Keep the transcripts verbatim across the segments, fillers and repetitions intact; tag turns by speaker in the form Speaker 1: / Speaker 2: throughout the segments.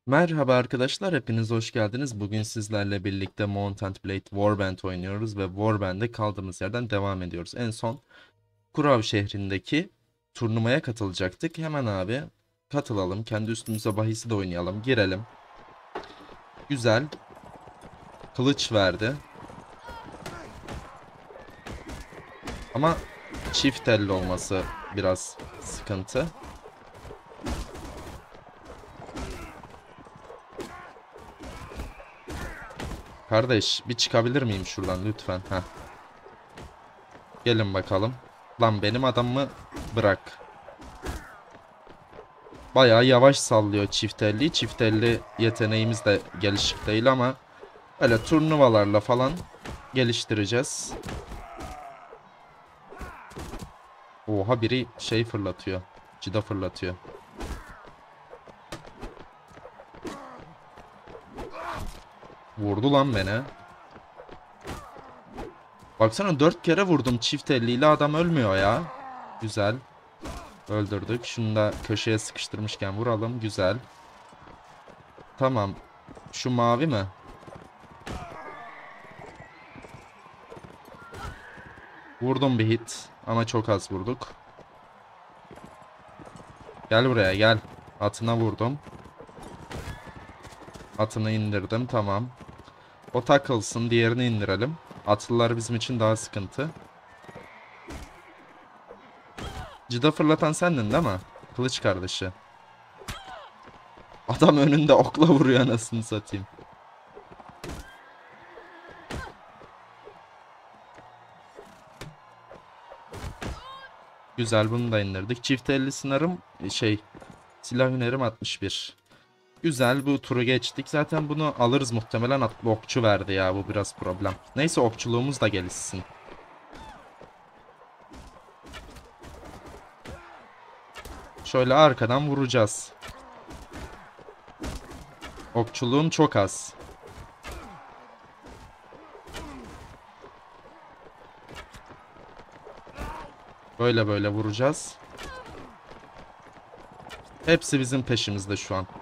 Speaker 1: Merhaba arkadaşlar, hepiniz hoş geldiniz. Bugün sizlerle birlikte Mount and Blade Warband oynuyoruz ve Warband'de kaldığımız yerden devam ediyoruz. En son Kurav şehrindeki turnuvaya katılacaktık. Hemen abi katılalım. Kendi üstümüze bahisi de oynayalım. Girelim. Güzel. Kılıç verdi. Ama çift elli olması biraz sıkıntı. Kardeş bir çıkabilir miyim şuradan lütfen? Heh. Gelin bakalım. Lan benim adamımı bırak. Bayağı yavaş sallıyor çift elliyi. Çift elli yeteneğimiz de gelişik değil ama öyle turnuvalarla falan geliştireceğiz. Oha, biri şey fırlatıyor. Cida fırlatıyor. Vurdu lan beni. Baksana, dört kere vurdum çift elli ile, adam ölmüyor ya. Güzel. Öldürdük. Şunu da köşeye sıkıştırmışken vuralım. Güzel. Tamam. Şu mavi mi? Vurdum bir hit. Ama çok az vurduk. Gel buraya gel. Atına vurdum. Atını indirdim, tamam. O takılsın, diğerini indirelim. Atlılar bizim için daha sıkıntı. Cida fırlatan sendin değil mi? Kılıç kardeşi. Adam önünde okla vuruyor, anasını satayım. Güzel, bunu da indirdik. Çift elli sınırım şey silah hünerim altmış bir. Güzel, bu turu geçtik. Zaten bunu alırız muhtemelen. Atlı okçu verdi ya, bu biraz problem. Neyse, okçuluğumuz da gelişsin. Şöyle arkadan vuracağız. Okçuluğum çok az. Böyle böyle vuracağız. Hepsi bizim peşimizde şu an.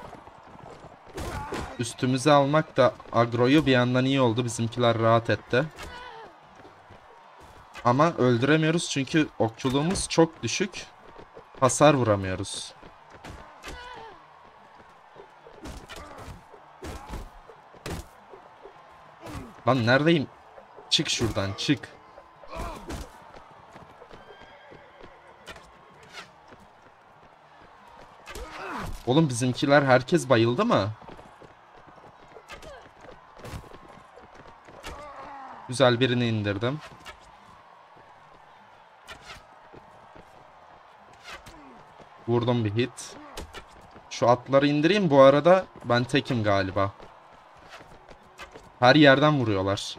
Speaker 1: Üstümüze almak da agroyu bir yandan iyi oldu. Bizimkiler rahat etti. Ama öldüremiyoruz çünkü okçuluğumuz çok düşük. Hasar vuramıyoruz. Lan neredeyim? Çık şuradan, çık. Oğlum, bizimkiler herkes bayıldı mı? Güzel, birini indirdim. Vurdum bir hit. Şu atları indireyim, bu arada ben tekim galiba. Her yerden vuruyorlar.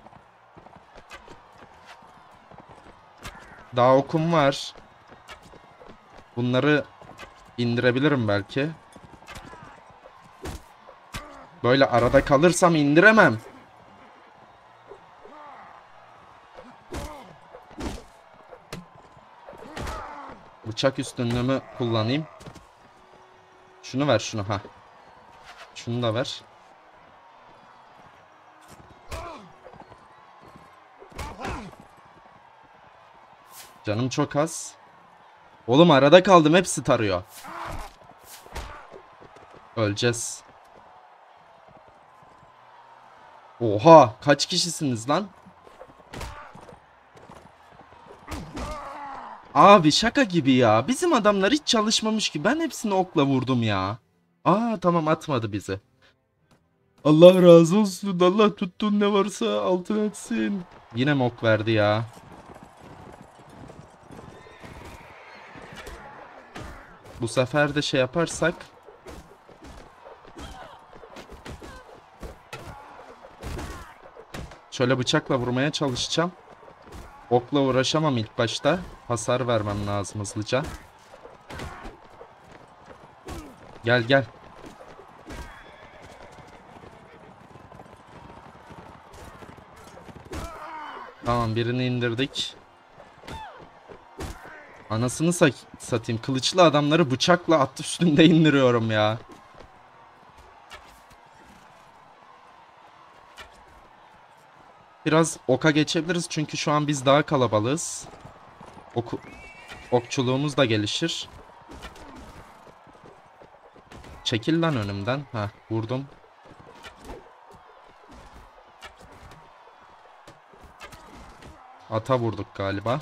Speaker 1: Daha okum var. Bunları indirebilirim belki. Böyle arada kalırsam indiremem. Bıçak üstünlüğümü kullanayım. Şunu ver, şunu, ha. Şunu da ver. Canım çok az. Oğlum arada kaldım, hepsi tarıyor. Öleceğiz. Oha, kaç kişisiniz lan? Abi şaka gibi ya. Bizim adamlar hiç çalışmamış ki. Ben hepsini okla vurdum ya. Aa tamam, atmadı bizi. Allah razı olsun. Allah tuttuğun ne varsa altın etsin. Yine mi ok verdi ya? Bu sefer de şey yaparsak. Şöyle bıçakla vurmaya çalışacağım. Okla uğraşamam ilk başta. Hasar vermem lazım hızlıca. Gel gel. Tamam, birini indirdik. Anasını sa satayım. Kılıçlı adamları bıçakla at üstünde indiriyorum ya. Biraz oka geçebiliriz çünkü şu an biz daha kalabalığız. Oku, okçuluğumuz da gelişir. Çekil lan önümden. Heh, vurdum. Ata vurduk galiba.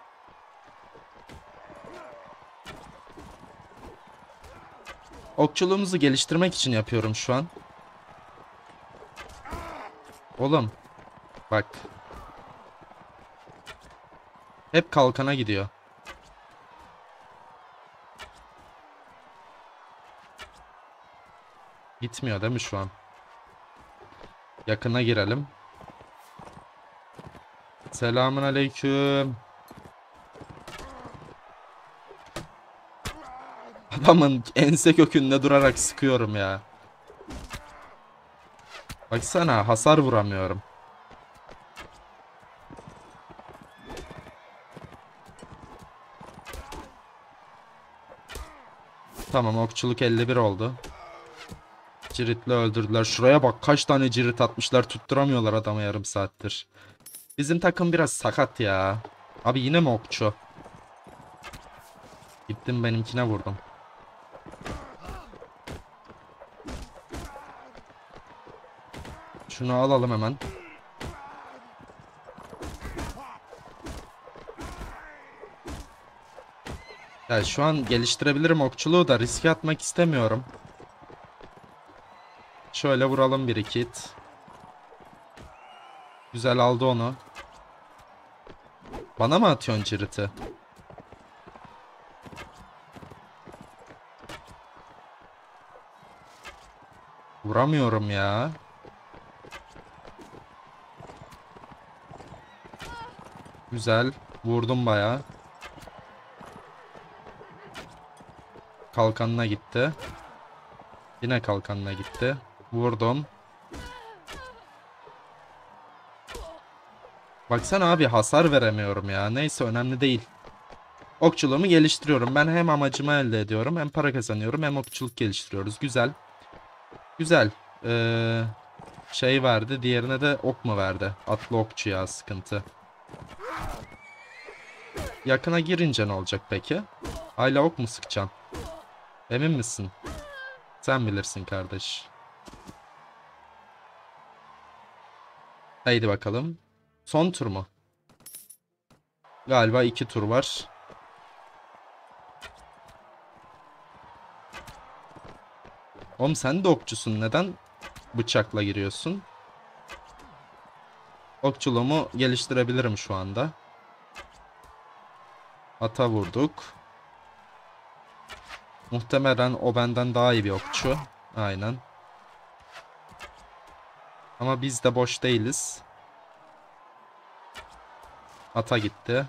Speaker 1: Okçuluğumuzu geliştirmek için yapıyorum şu an. Oğlum bak. Hep kalkana gidiyor. Gitmiyor değil mi şu an? Yakına girelim. Selamun aleyküm. Adamın ense kökünde durarak sıkıyorum ya. Baksana hasar vuramıyorum. Tamam, okçuluk elli bir oldu. Cirit'le öldürdüler. Şuraya bak, kaç tane cirit atmışlar, tutturamıyorlar adamı yarım saattir. Bizim takım biraz sakat ya. Abi yine mi okçu? Gittim benimkine vurdum. Şunu alalım hemen. Ya şu an geliştirebilirim okçuluğu da riske atmak istemiyorum. Şöyle vuralım bir iki hit. Güzel aldı onu. Bana mı atıyorsun ciriti? Vuramıyorum ya. Güzel. Vurdum bayağı. Kalkanına gitti. Yine kalkanına gitti. Vurdum. Baksana abi, hasar veremiyorum ya. Neyse, önemli değil. Okçuluğumu geliştiriyorum. Ben hem amacımı elde ediyorum, hem para kazanıyorum, hem okçuluk geliştiriyoruz. Güzel. Güzel. Ee, şey verdi. Diğerine de ok mu verdi? Atlı okçu ya, sıkıntı. Yakına girince ne olacak peki? Hala ok mu sıkacaksın? Emin misin? Sen bilirsin kardeş. Haydi bakalım. Son tur mu? Galiba iki tur var. Oğlum sen de okçusun. Neden bıçakla giriyorsun? Okçuluğumu geliştirebilirim şu anda. Ata vurduk. Muhtemelen o benden daha iyi bir okçu. Aynen. Ama biz de boş değiliz. Ata gitti.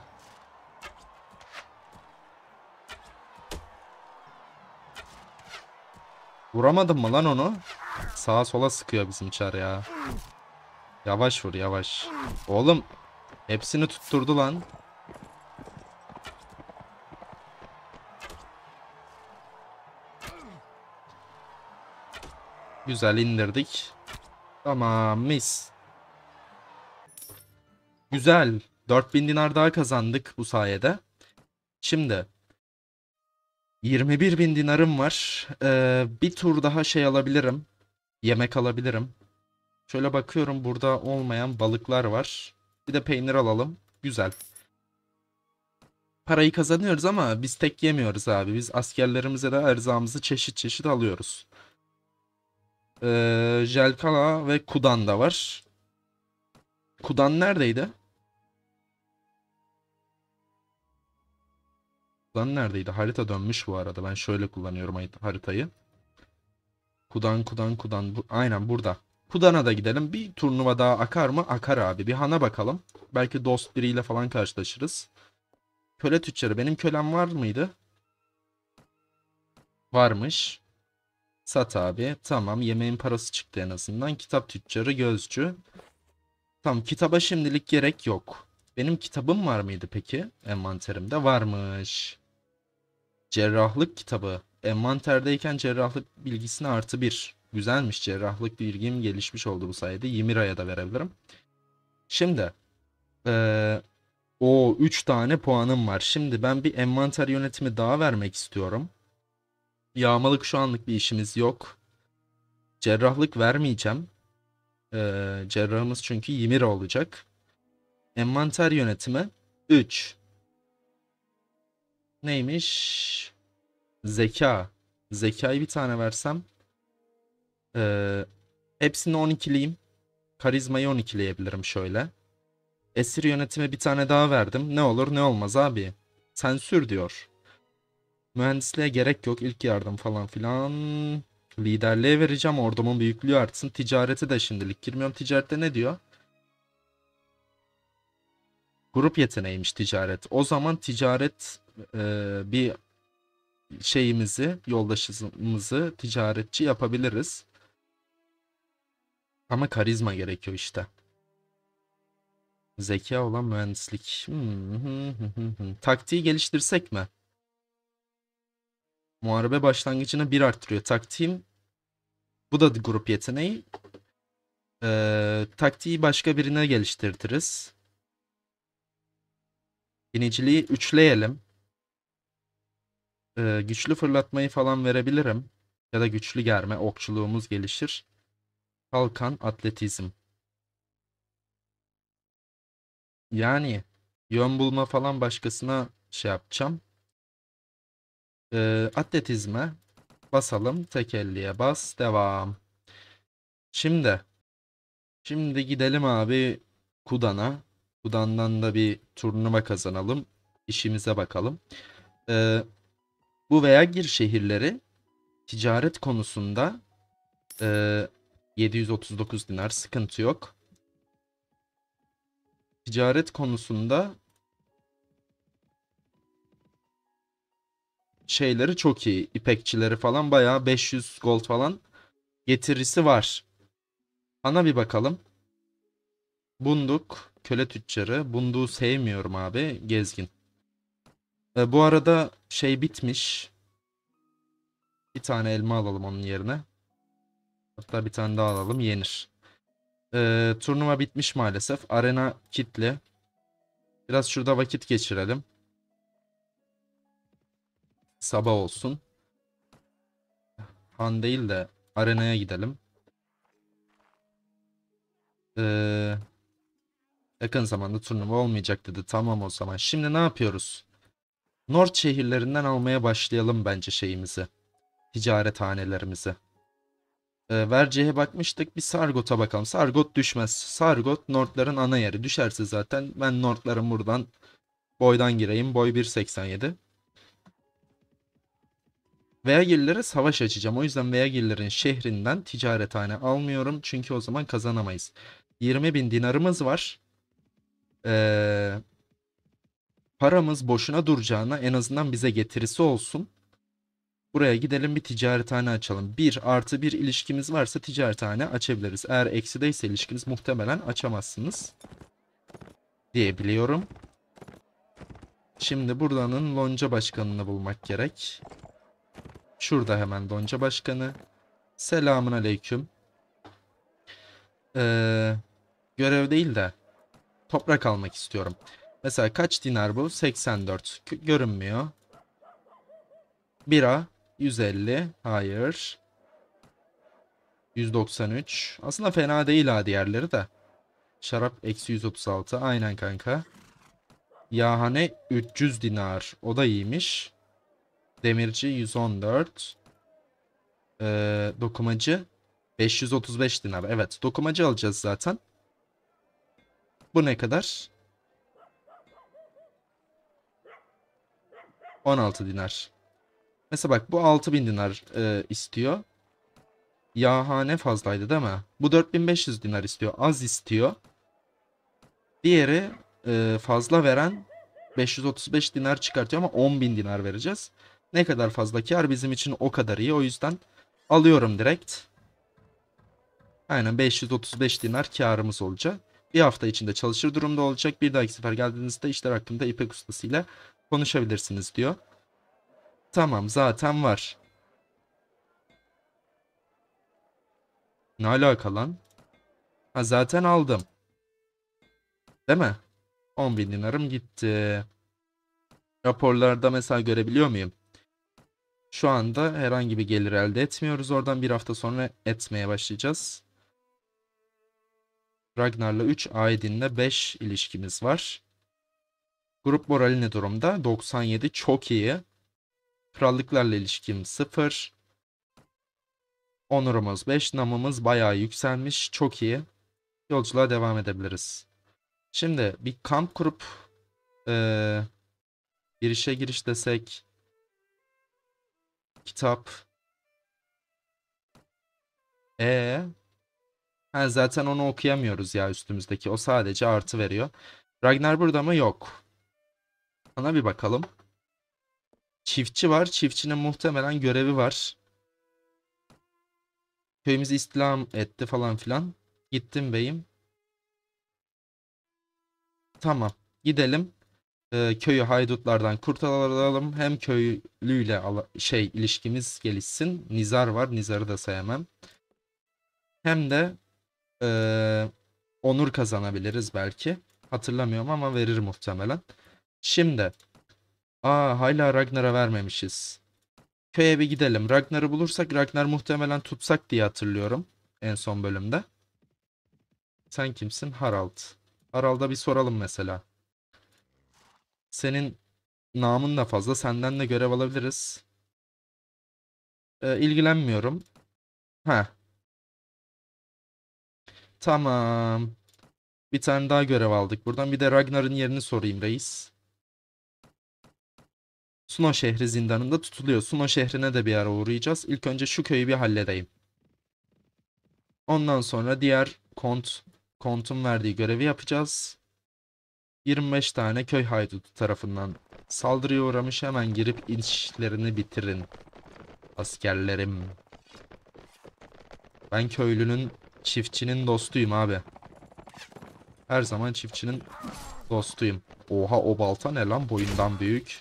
Speaker 1: Vuramadım mı lan onu? Sağa sola sıkıyor bizim çar ya. Yavaş vur, yavaş. Oğlum hepsini tutturdu lan. Güzel indirdik. Tamam, mis. Güzel. dört bin dinar daha kazandık bu sayede. Şimdi yirmi bir bin dinarım var. Ee, bir tur daha şey alabilirim. Yemek alabilirim. Şöyle bakıyorum, burada olmayan balıklar var. Bir de peynir alalım. Güzel. Parayı kazanıyoruz ama biz tek yemiyoruz abi. Biz askerlerimize de erzağımızı çeşit çeşit alıyoruz. Ee, Jelkala ve Kudan da var. Kudan neredeydi? Kudan neredeydi? Harita dönmüş bu arada. Ben şöyle kullanıyorum haritayı. Kudan kudan kudan. Bu, aynen burada. Kudan'a da gidelim. Bir turnuva daha akar mı? Akar abi. Bir Han'a bakalım. Belki dost biriyle falan karşılaşırız. Köle tüccarı. Benim kölem var mıydı? Varmış. Sat abi. Tamam. Yemeğin parası çıktı en azından. Kitap tüccarı, gözcü. Tamam. Kitaba şimdilik gerek yok. Benim kitabım var mıydı peki? Envanterimde varmış. Cerrahlık kitabı. Envanterdeyken cerrahlık bilgisine artı bir. Güzelmiş. Cerrahlık bilgim gelişmiş oldu bu sayede. Yimira'ya da verebilirim. Şimdi eee o üç tane puanım var. Şimdi ben bir envanter yönetimi daha vermek istiyorum. Yağmalık şu anlık bir işimiz yok. Cerrahlık vermeyeceğim. Eee, cerrahımız çünkü Ymir olacak. Envanter yönetimi üç. Neymiş? Zeka. Zekayı bir tane versem. eee hepsini on ikileyim. Karizmayı on ikileyebilirim şöyle. Esir yönetimi bir tane daha verdim. Ne olur ne olmaz abi. Sensür diyor. Mühendisliğe gerek yok. İlk yardım falan filan. Liderliğe vereceğim. Ordumun büyüklüğü artsın. Ticareti de şimdilik girmiyorum. Ticarette ne diyor? Grup yeteneğiymiş ticaret. O zaman ticaret e, bir şeyimizi, yoldaşımızı ticaretçi yapabiliriz. Ama karizma gerekiyor işte. Zeka olan mühendislik. Hmm, hı, hı, hı, hı. Taktiği geliştirsek mi? Muharebe başlangıcını bir arttırıyor. Taktiğim bu da grup yeteneği. Ee, taktiği başka birine geliştiririz. Biniciliği üçleyelim. Ee, güçlü fırlatmayı falan verebilirim. Ya da güçlü germe, okçuluğumuz gelişir. Kalkan, atletizm. Yani yön bulma falan başkasına şey yapacağım. Ee, atletizme basalım. Tekelliye bas. Devam. Şimdi. Şimdi gidelim abi Kudan'a. Kudan'dan da bir turnuva kazanalım. İşimize bakalım. Ee, bu veya gir şehirleri ticaret konusunda e, yedi yüz otuz dokuz dinar sıkıntı yok. Ticaret konusunda şeyleri çok iyi. İpekçileri falan bayağı beş yüz gold falan getirisi var. Ana bir bakalım. Bunduk, köle tüccarı. Bunduğu sevmiyorum abi. Gezgin. E, bu arada şey bitmiş. Bir tane elma alalım onun yerine. Hatta bir tane daha alalım. Yenir. E, turnuva bitmiş maalesef. Arena kitli. Biraz şurada vakit geçirelim. Sabah olsun. Han değil de arenaya gidelim. Ee, yakın zamanda turnuva olmayacak dedi. Tamam o zaman. Şimdi ne yapıyoruz? North şehirlerinden almaya başlayalım bence şeyimizi. Ticarethanelerimizi. Ee, Verce'ye bakmıştık. Bir Sargot'a bakalım. Sargot düşmez. Sargot North'ların ana yeri. Düşerse zaten ben North'ların buradan boydan gireyim. Boy bir seksen yedi. Veagirlere savaş açacağım. O yüzden Veagirlerin şehrinden ticarethane almıyorum. Çünkü o zaman kazanamayız. yirmi bin dinarımız var. Ee, paramız boşuna duracağına en azından bize getirisi olsun. Buraya gidelim bir ticarethane açalım. Bir artı bir ilişkimiz varsa ticarethane açabiliriz. Eğer eksideyse ilişkiniz muhtemelen açamazsınız diye biliyorum. Şimdi buranın lonca başkanını bulmak gerek. Şurada hemen lonca başkanı. Selamun aleyküm. Ee, görev değil de toprak almak istiyorum. Mesela kaç dinar bu? seksen dört. Görünmüyor. Bira yüz elli. Hayır. yüz doksan üç. Aslında fena değil ha diğerleri de. Şarap eksi yüz otuz altı. Aynen kanka. Yahane üç yüz dinar. O da iyiymiş. Demirci yüz on dört. Ee, dokumacı beş yüz otuz beş dinar. Evet, dokumacı alacağız zaten. Bu ne kadar? on altı dinar. Mesela bak bu altı bin dinar e, istiyor. Yahane fazlaydı değil mi? Bu dört bin beş yüz dinar istiyor. Az istiyor. Diğeri e, fazla veren beş yüz otuz beş dinar çıkartıyor ama on bin dinar vereceğiz. Ne kadar fazla kar bizim için o kadar iyi. O yüzden alıyorum direkt. Aynen beş yüz otuz beş dinar karımız olacak. Bir hafta içinde çalışır durumda olacak. Bir dahaki sefer geldiğinizde işler hakkında İpek ustasıyla konuşabilirsiniz diyor. Tamam zaten var. Ne alaka lan? Ha zaten aldım. Değil mi? on bin dinarım gitti. Raporlarda mesela görebiliyor muyum? Şu anda herhangi bir gelir elde etmiyoruz. Oradan bir hafta sonra etmeye başlayacağız. Ragnar'la üç, Aydin'le beş ilişkimiz var. Grup morali ne durumda? doksan yedi, çok iyi. Krallıklarla ilişkim sıfır. Onurumuz beş, namımız bayağı yükselmiş. Çok iyi. Yolculuğa devam edebiliriz. Şimdi bir kamp kurup eee bir işe giriş desek. Kitap. E ha, zaten onu okuyamıyoruz ya üstümüzdeki. O sadece artı veriyor. Ragnar burada mı? Yok. Ona bir bakalım. Çiftçi var. Çiftçinin muhtemelen görevi var. Köyümüzü istilam etti falan filan. Gittim beyim. Tamam. Gidelim. Ee, köyü haydutlardan kurtaralım. Hem köylüyle ala- şey ilişkimiz gelişsin. Nizar var. Nizar'ı da sayamam. Hem de ee, onur kazanabiliriz belki. Hatırlamıyorum ama verir muhtemelen. Şimdi. Aa, hala Ragnar'a vermemişiz. Köye bir gidelim. Ragnar'ı bulursak Ragnar muhtemelen tutsak diye hatırlıyorum. En son bölümde. Sen kimsin? Harald. Harald'a bir soralım mesela. Senin namın da fazla. Senden de görev alabiliriz. Ee, ilgilenmiyorum. Ha, tamam. Bir tane daha görev aldık. Buradan bir de Ragnar'ın yerini sorayım reis. Suno şehri zindanında tutuluyor. Suno şehrine de bir ara uğrayacağız. İlk önce şu köyü bir halledeyim. Ondan sonra diğer kont, kontun verdiği görevi yapacağız. yirmi beş tane köy haydutu tarafından saldırıya uğramış. Hemen girip işlerini bitirin. Askerlerim. Ben köylünün, çiftçinin dostuyum abi. Her zaman çiftçinin dostuyum. Oha, o balta ne lan, boyundan büyük.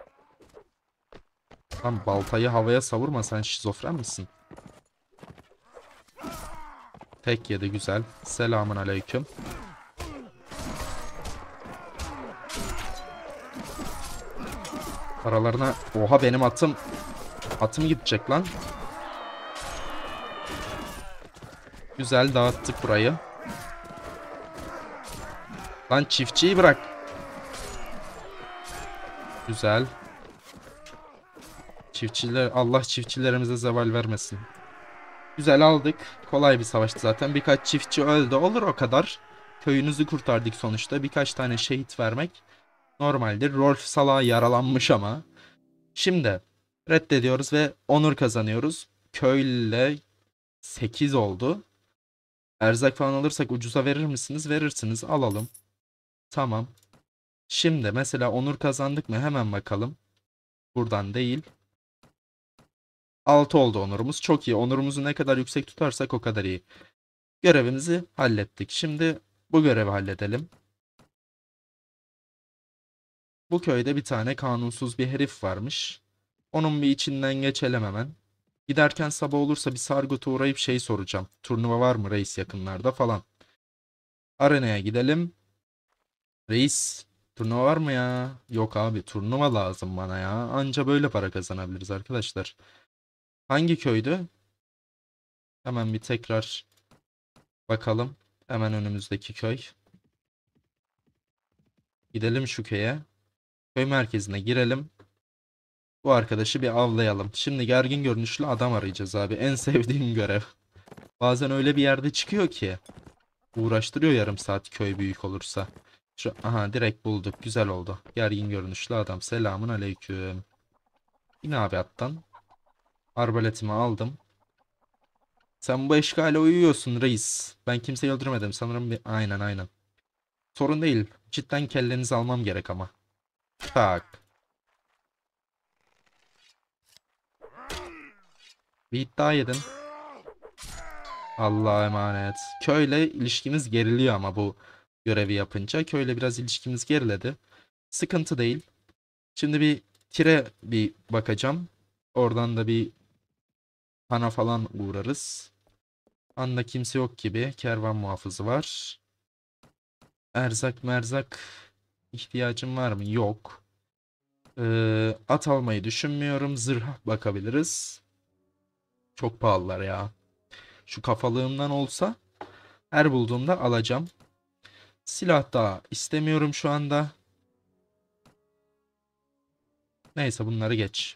Speaker 1: Lan baltayı havaya savurma, sen şizofren misin? Tek yedi, güzel. Selamun aleyküm. Aralarına, oha benim atım. Atım gidecek lan. Güzel dağıttık burayı. Lan çiftçiyi bırak. Güzel. Çiftçiler, Allah çiftçilerimize zeval vermesin. Güzel aldık. Kolay bir savaştı zaten. Birkaç çiftçi öldü. Olur o kadar. Köyünüzü kurtardık sonuçta. Birkaç tane şehit vermek normaldir. Rolf Salah yaralanmış ama. Şimdi reddediyoruz ve onur kazanıyoruz. Köyle sekiz oldu. Erzak falan alırsak ucuza verir misiniz? Verirsiniz. Alalım. Tamam. Şimdi mesela onur kazandık mı? Hemen bakalım. Buradan değil. altı oldu onurumuz. Çok iyi. Onurumuzu ne kadar yüksek tutarsak o kadar iyi. Görevimizi hallettik. Şimdi bu görevi halledelim. Bu köyde bir tane kanunsuz bir herif varmış. Onun bir içinden geçelim hemen. Giderken sabah olursa bir Sargut'a uğrayıp şey soracağım. Turnuva var mı reis yakınlarda falan. Arenaya gidelim. Reis, turnuva var mı ya? Yok abi, turnuva lazım bana ya. Anca böyle para kazanabiliriz arkadaşlar. Hangi köydü? Hemen bir tekrar bakalım. Hemen önümüzdeki köy. Gidelim şu köye. Köy merkezine girelim. Bu arkadaşı bir avlayalım. Şimdi gergin görünüşlü adam arayacağız abi. En sevdiğim görev. Bazen öyle bir yerde çıkıyor ki. Uğraştırıyor yarım saat köy büyük olursa. Şu, aha, direkt bulduk. Güzel oldu. Gergin görünüşlü adam. Selamun aleyküm. Yine abi attan. Arbaletimi aldım. Sen bu eşkale uyuyorsun reis. Ben kimseyi öldürmedim. Sanırım bir... Aynen aynen. Sorun değil. Cidden kellenizi almam gerek ama. Tak. Bir iddia yedin. Allah'a emanet. Köyle ilişkimiz geriliyor ama bu görevi yapınca. Köyle biraz ilişkimiz geriledi. Sıkıntı değil. Şimdi bir tire bir bakacağım. Oradan da bir Han'a falan uğrarız. Han'da kimse yok gibi. Kervan muhafızı var. Erzak merzak ihtiyacım var mı? Yok. Ee, at almayı düşünmüyorum. Zırh bakabiliriz. Çok pahalılar ya. Şu kafalığımdan olsa her bulduğumda alacağım. Silah da istemiyorum şu anda. Neyse bunları geç.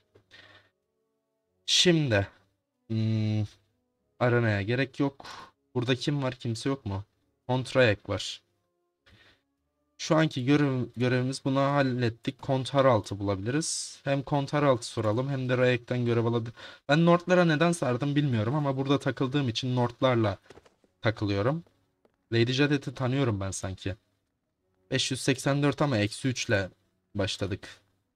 Speaker 1: Şimdi hmm, aranaya gerek yok. Burada kim var? Kimse yok mu? Kontrayak var. Şu anki görev, görevimiz bunu hallettik. Kontar altı bulabiliriz. Hem kontar altı soralım hem de Rayek'ten görev alabilir. Ben Nord'lara neden sardım bilmiyorum ama burada takıldığım için Nord'larla takılıyorum. Lady Jadet'i tanıyorum ben sanki. beş yüz seksen dört ama eksi üç ile başladık.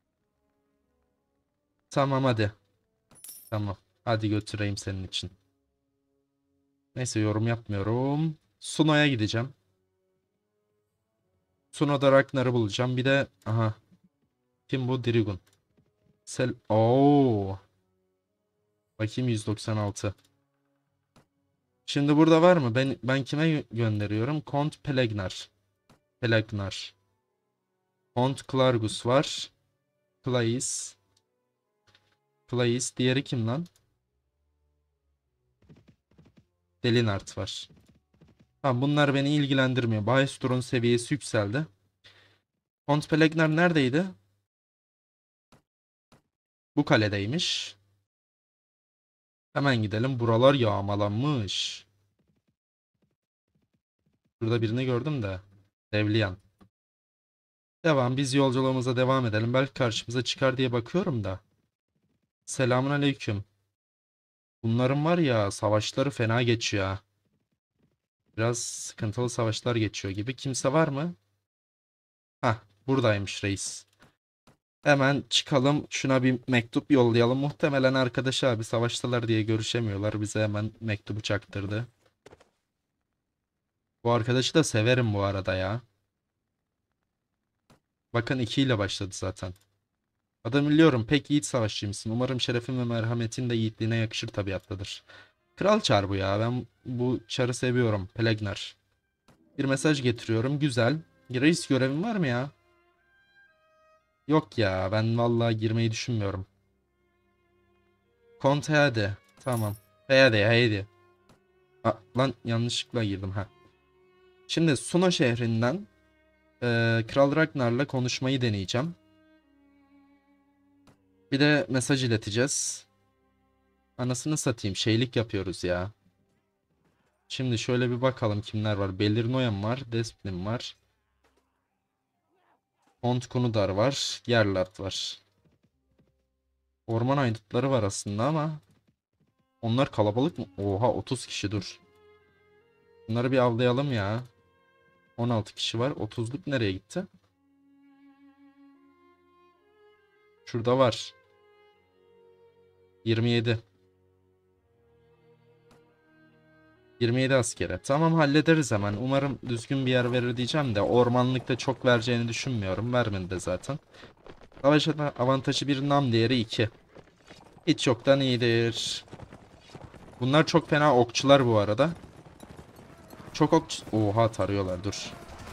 Speaker 1: Tamam hadi. Tamam. Hadi götüreyim senin için. Neyse yorum yapmıyorum. Suno'ya gideceğim. Suno'da Ragnar'ı bulacağım. Bir de aha. Kim bu? Drigun. Sel Oo. Bakayım yüz doksan altı. Şimdi burada var mı? Ben ben kime gö- gönderiyorum? Kont Pelegnar. Pelegnar. Kont Klargus var. Claes. Claes. Diğeri kim lan? Delinart var. Tamam bunlar beni ilgilendirmiyor. Baestor'un seviyesi yükseldi. Kont Pelegnar neredeydi? Bu kaledeymiş. Hemen gidelim. Buralar yağmalanmış. Burada birini gördüm de. Devliyan. Devam. Biz yolculuğumuza devam edelim. Belki karşımıza çıkar diye bakıyorum da. Selamun aleyküm. Bunların var ya savaşları fena geçiyor ha. Biraz sıkıntılı savaşlar geçiyor gibi. Kimse var mı? Hah buradaymış reis. Hemen çıkalım şuna bir mektup yollayalım. Muhtemelen arkadaşı abi savaştalar diye görüşemiyorlar. Bize hemen mektubu çaktırdı. Bu arkadaşı da severim bu arada ya. Bakın iki ile başladı zaten. Adam biliyorum pek yiğit savaşçıymışsın. Umarım şerefin ve merhametin de yiğitliğine yakışır tabiattadır. Kral çar bu ya. Ben bu çarı seviyorum. Pelegnar. Bir mesaj getiriyorum. Güzel. Reis görevin var mı ya? Yok ya. Ben vallahi girmeyi düşünmüyorum. Conte hadi. Tamam. Hadi hadi. Aa, lan yanlışlıkla girdim ha. Şimdi Suna şehrinden e, Kral Ragnar'la konuşmayı deneyeceğim. Bir de mesaj ileteceğiz. Anasını satayım. Şeylik yapıyoruz ya. Şimdi şöyle bir bakalım kimler var. Belirnoyan var. Despnin var. Kont Kunudar var. Gerlart var. Orman haydutları var aslında ama onlar kalabalık mı? Oha otuz kişi dur. Bunları bir avlayalım ya. on altı kişi var. otuzluk nereye gitti? Şurada var. yirmi yedi. yirmi yedi askere. Tamam hallederiz hemen. Umarım düzgün bir yer verir diyeceğim de ormanlıkta çok vereceğini düşünmüyorum. Vermedi de zaten. Savaş avantajı bir, nam değeri iki. Hiç yoktan iyidir. Bunlar çok fena okçular bu arada. Çok okçu... Oha tarıyorlar dur.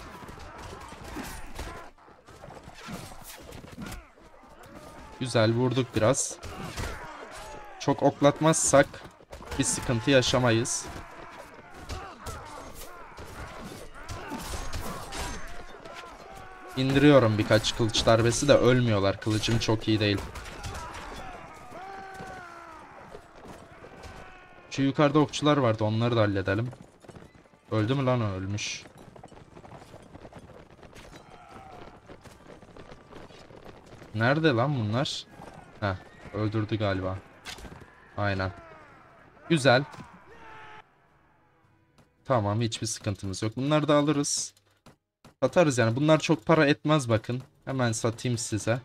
Speaker 1: Güzel vurduk biraz. Çok oklatmazsak bir sıkıntı yaşamayız. İndiriyorum birkaç kılıç darbesi de ölmüyorlar. Kılıcım çok iyi değil. Şu yukarıda okçular vardı onları da halledelim. Öldü mü lan o? Ölmüş. Nerede lan bunlar? Heh öldürdü galiba. Aynen. Güzel. Tamam hiçbir sıkıntımız yok. Bunları da alırız. Satarız yani. Bunlar çok para etmez bakın. Hemen satayım size.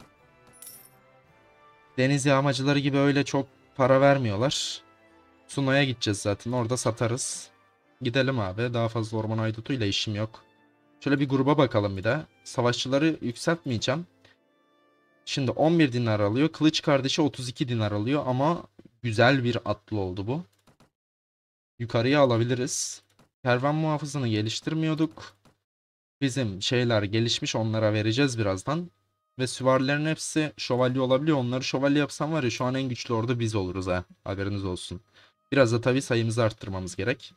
Speaker 1: Deniz yağmacıları gibi öyle çok para vermiyorlar. Suno'ya gideceğiz zaten. Orada satarız. Gidelim abi. Daha fazla orman haydutuyla işim yok. Şöyle bir gruba bakalım bir de. Savaşçıları yükseltmeyeceğim. Şimdi on bir dinar alıyor. Kılıç kardeşi otuz iki dinar alıyor ama güzel bir atlı oldu bu. Yukarıya alabiliriz. Kervan muhafızını geliştirmiyorduk. Bizim şeyler gelişmiş, onlara vereceğiz birazdan. Ve süvarilerin hepsi şövalye olabiliyor. Onları şövalye yapsam var ya, şu an en güçlü ordu biz oluruz ha. Haberiniz olsun. Biraz da tabii sayımızı arttırmamız gerek.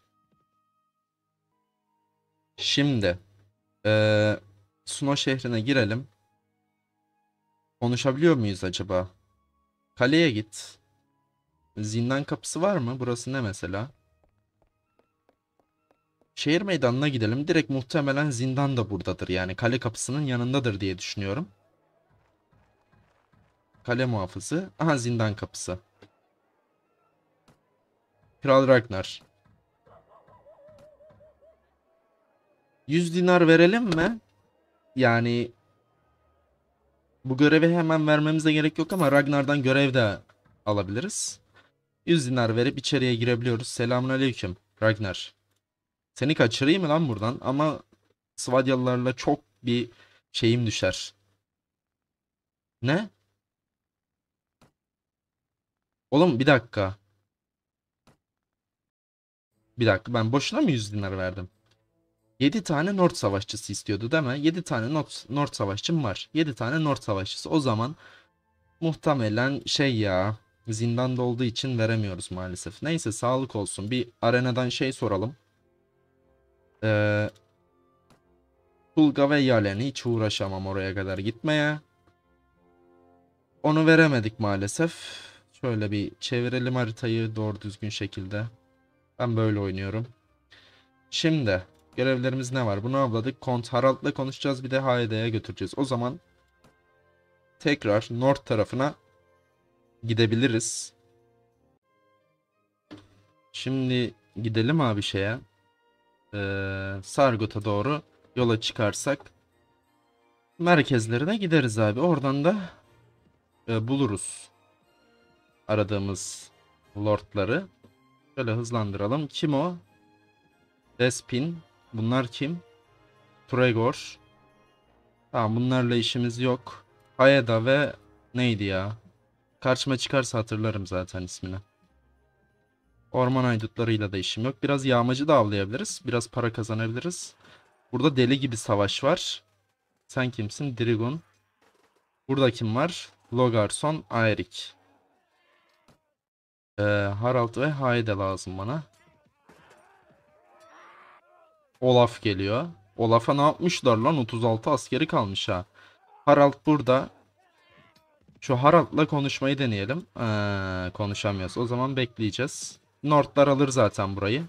Speaker 1: Şimdi eee Suno şehrine girelim. Konuşabiliyor muyuz acaba? Kaleye git. Zindan kapısı var mı? Burası ne mesela? Şehir meydanına gidelim. Direkt muhtemelen zindan da buradadır. Yani kale kapısının yanındadır diye düşünüyorum. Kale muhafızı. Aha, zindan kapısı. Kral Ragnar. yüz dinar verelim mi? Yani bu görevi hemen vermemize gerek yok ama Ragnar'dan görev de alabiliriz. yüz dinar verip içeriye girebiliyoruz. Selamünaleyküm Ragnar. Seni kaçırayım mı lan buradan? Ama Svadyalılarla çok bir şeyim düşer. Ne? Oğlum bir dakika. Bir dakika, ben boşuna mı yüz dinar verdim? yedi tane Nord savaşçısı istiyordu değil mi? yedi tane Nord, Nord savaşçım var. yedi tane Nord savaşçısı. O zaman muhtemelen şey ya, zindanda olduğu için veremiyoruz maalesef. Neyse, sağlık olsun. Bir arenadan şey soralım. Ee, Tulga ve Yalen'i hiç uğraşamam oraya kadar gitmeye. Onu veremedik maalesef. Şöyle bir çevirelim haritayı doğru düzgün şekilde. Ben böyle oynuyorum. Şimdi görevlerimiz ne var? Bunu avladık. Kont Harald'la konuşacağız. Bir de Haede'ye götüreceğiz. O zaman tekrar North tarafına gidebiliriz. Şimdi gidelim abi şeye. Ee, Sargot'a doğru yola çıkarsak merkezlerine gideriz abi. Oradan da e, buluruz aradığımız lordları. Şöyle hızlandıralım. Kim o? Despin. Bunlar kim? Turegor. Tamam, bunlarla işimiz yok. Hayeda ve neydi ya? Karşıma çıkarsa hatırlarım zaten ismini. Orman haydutlarıyla da işim yok. Biraz yağmacı da avlayabiliriz. Biraz para kazanabiliriz. Burada deli gibi savaş var. Sen kimsin? Drigon. Burada kim var? Logarson, Aerik. Ee, Harald ve Haide lazım bana. Olaf geliyor. Olaf'a ne yapmışlar lan? otuz altı askeri kalmış ha. Harald burada. Şu Harald'la konuşmayı deneyelim. Ee, konuşamıyoruz. O zaman bekleyeceğiz. Nordlar alır zaten burayı.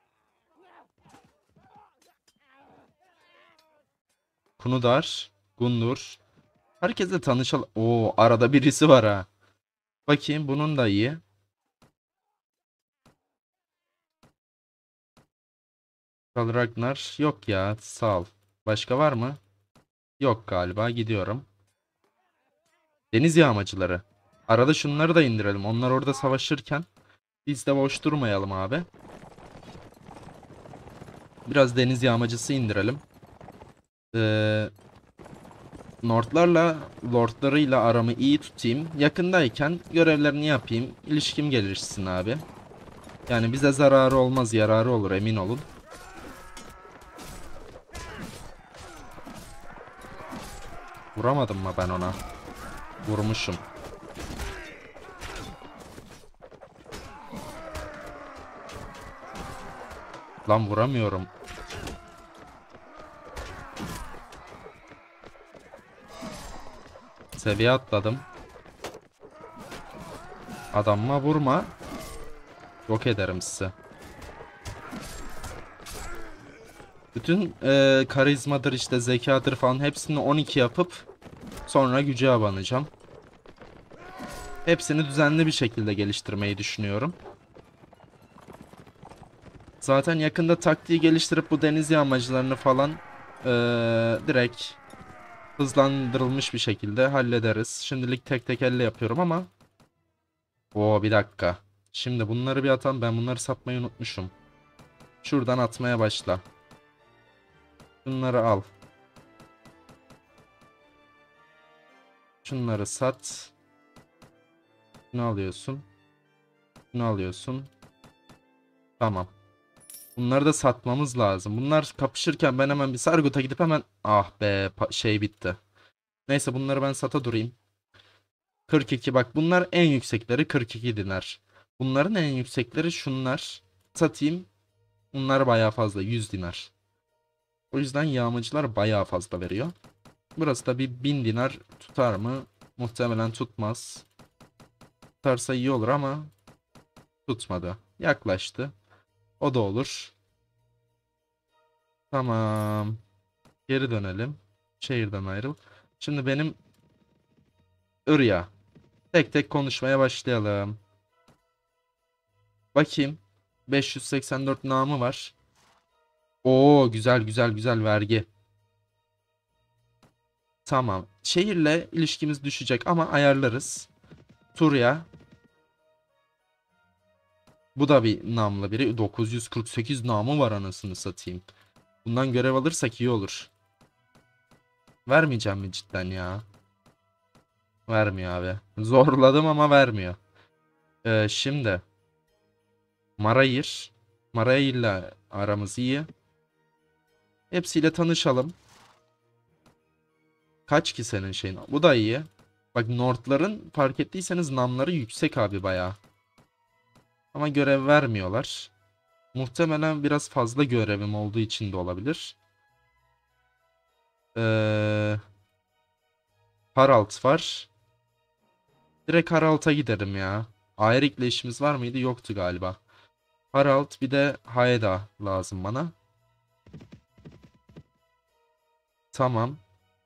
Speaker 1: Kunudar, Gundur. Herkesle tanışalım. Oo, arada birisi var ha. Bakayım, bunun da iyi. Kral Ragnar yok ya, sağ ol. Başka var mı? Yok galiba, gidiyorum. Deniz yağmacıları. Arada şunları da indirelim. Onlar orada savaşırken biz de boş durmayalım abi. Biraz deniz yağmacısı indirelim. Ee, Nordlarla, lordlarıyla aramı iyi tutayım. Yakındayken görevlerini yapayım. İlişkim gelişsin abi. Yani bize zararı olmaz, yararı olur, emin olun. Vuramadım mı ben ona? Vurmuşum. Lan vuramıyorum. Seviye atladım. Adamıma vurma. Yok ederim size. Bütün e, karizmadır işte, zekadır falan hepsini on iki yapıp sonra güce abanacağım. Hepsini düzenli bir şekilde geliştirmeyi düşünüyorum. Zaten yakında taktiği geliştirip bu deniz yağmacılarını falan e, direkt hızlandırılmış bir şekilde hallederiz. Şimdilik tek tek elle yapıyorum ama. Oo, bir dakika. Şimdi bunları bir atalım. Ben bunları satmayı unutmuşum. Şuradan atmaya başla. Bunları al. Şunları sat. Şunu alıyorsun. Şunu alıyorsun. Tamam. Bunları da satmamız lazım. Bunlar kapışırken ben hemen bir Sargut'a gidip hemen ah be pa- şey bitti. Neyse bunları ben sata durayım. kırk iki bak bunlar en yüksekleri kırk iki dinar. Bunların en yüksekleri şunlar. Satayım. Bunlar bayağı fazla yüz dinar. O yüzden yağmacılar bayağı fazla veriyor. Burası da bir bin dinar tutar mı? Muhtemelen tutmaz. Tutarsa iyi olur ama tutmadı. Yaklaştı. O da olur. Tamam. Geri dönelim. Şehirden ayrıl. Şimdi benim Irya. Tek tek konuşmaya başlayalım. Bakayım. beş yüz seksen dört namı var. Oo güzel güzel güzel vergi. Tamam. Şehirle ilişkimiz düşecek ama ayarlarız. Turya. Bu da bir namlı biri. dokuz yüz kırk sekiz namı var anasını satayım. Bundan görev alırsak iyi olur. Vermeyeceğim mi cidden ya? Vermiyor abi. Zorladım ama vermiyor. Ee, şimdi. Marayir. Marayir'le aramız iyi. Hepsiyle tanışalım. Kaç ki senin şeyin? Bu da iyi. Bak Nord'ların fark ettiyseniz namları yüksek abi bayağı. Ama görev vermiyorlar. Muhtemelen biraz fazla görevim olduğu için de olabilir. Ee, Harald var. Direkt Harald'a giderim ya. Ayrık'le işimiz var mıydı? Yoktu galiba. Harald bir de Haeda lazım bana. Tamam.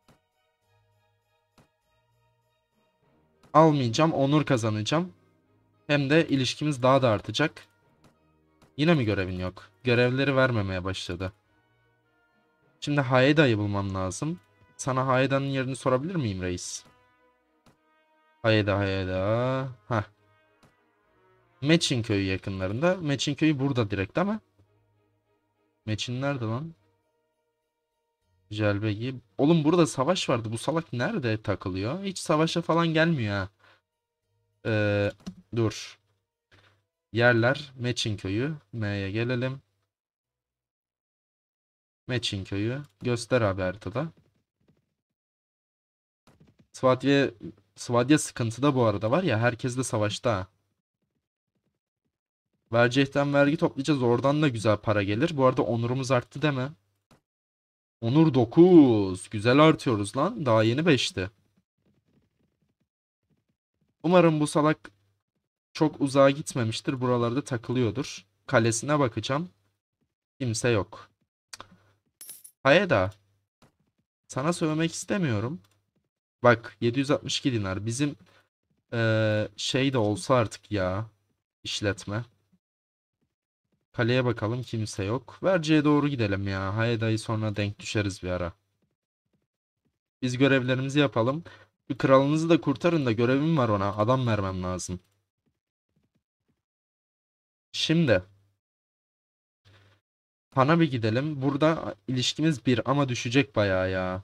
Speaker 1: Almayacağım. Onur kazanacağım. Hem de ilişkimiz daha da artacak. Yine mi görevin yok? Görevleri vermemeye başladı. Şimdi Haeda'yı bulmam lazım. Sana Haeda'nın yerini sorabilir miyim reis? Haeda Haeda. Hah. Meçin köyü yakınlarında. Meçin köyü burada direkt ama. Meçin nerede lan? Jelbegi. Oğlum burada savaş vardı. Bu salak nerede takılıyor? Hiç savaşa falan gelmiyor ha. Ee, dur. Yerler. Meçin köyü. M'ye gelelim. Meçin köyü. Göster abi haritada. Svadye, Svadye sıkıntıda bu arada var ya. Herkes de savaşta ha. Vercehten vergi toplayacağız. Oradan da güzel para gelir. Bu arada onurumuz arttı deme. Onur dokuz. Güzel artıyoruz lan. Daha yeni beşti. Umarım bu salak çok uzağa gitmemiştir. Buralarda takılıyordur. Kalesine bakacağım. Kimse yok. Hayeda. Sana söylemek istemiyorum. Bak yedi yüz altmış iki dinar. Bizim eee, şey de olsa artık ya. İşletme. Kaleye bakalım kimse yok. Verciye doğru gidelim ya. Hayeda'yı sonra denk düşeriz bir ara. Biz görevlerimizi yapalım. Bir kralınızı da kurtarın da görevim var ona. Adam vermem lazım. Şimdi Han'a bir gidelim. Burada ilişkimiz bir ama düşecek bayağı ya.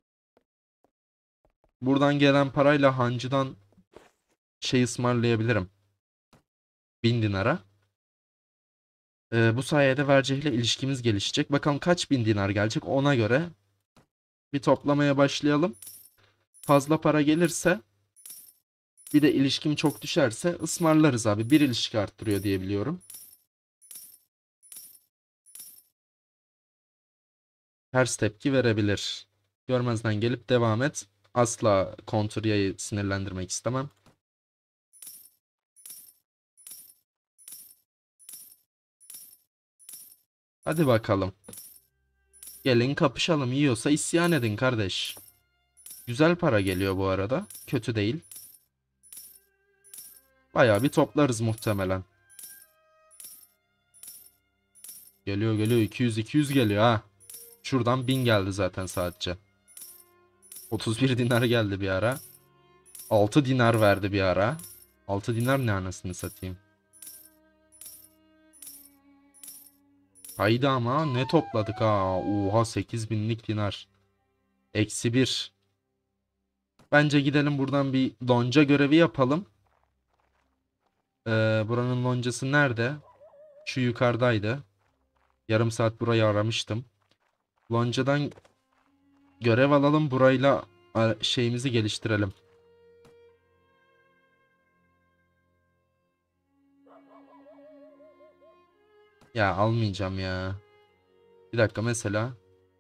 Speaker 1: Buradan gelen parayla hancıdan şey ısmarlayabilirim. Bin dinara. Ee, bu sayede verceyle ilişkimiz gelişecek. Bakalım kaç bin dinar gelecek ona göre bir toplamaya başlayalım. Fazla para gelirse bir de ilişkim çok düşerse ısmarlarız abi. Bir ilişki arttırıyor diye biliyorum. Ters tepki verebilir. Görmezden gelip devam et. Asla Konturya'yı sinirlendirmek istemem. Hadi bakalım. Gelin kapışalım. Yiyorsa isyan edin kardeş. Güzel para geliyor bu arada. Kötü değil. Bayağı bir toplarız muhtemelen. Geliyor geliyor. iki yüz iki yüz geliyor ha. Şuradan bin geldi zaten sadece. otuz bir dinar geldi bir ara. altı dinar verdi bir ara. altı dinar ne anasını satayım. Haydi ama ne topladık ha. Oha sekiz binlik dinar. Eksi bir. Bence gidelim buradan bir lonca görevi yapalım. Ee, buranın loncası nerede? Şu yukarıdaydı. Yarım saat burayı aramıştım. Lonca'dan görev alalım, burayla a- şeyimizi geliştirelim. Ya almayacağım ya. Bir dakika mesela.